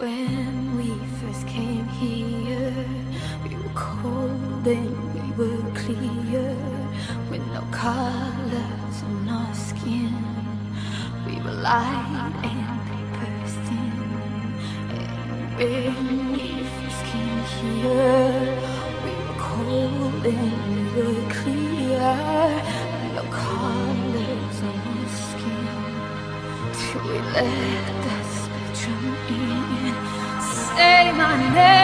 When we first came here, we were cold and we were clear, with no colors on our skin. We were light and they burst in. And when we first came here, we were cold and we were clear, with no colors on our skin. Till we let the spectrum in. Say my name.